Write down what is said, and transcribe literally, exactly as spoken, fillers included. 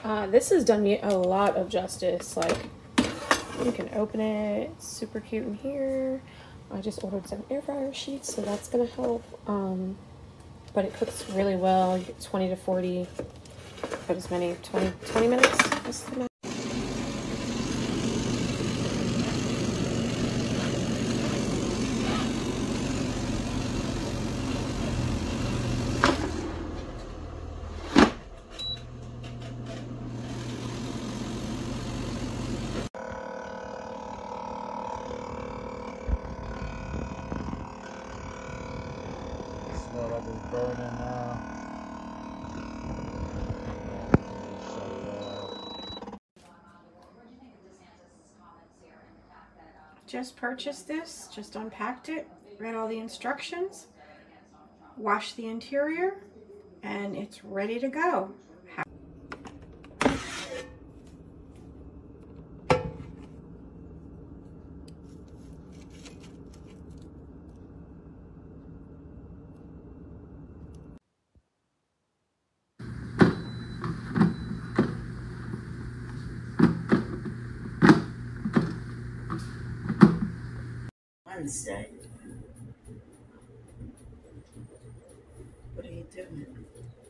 Uh, this has done me a lot of justice. Like, you can open it. It's super cute in here. I just ordered some air fryer sheets, so that's gonna help. Um, but it cooks really well. You get twenty to forty, but as many, twenty, twenty minutes. That's the max. Smell like it's burning now. Just purchased this, just unpacked it, read all the instructions, washed the interior, and it's ready to go. Wednesday. What are you doing?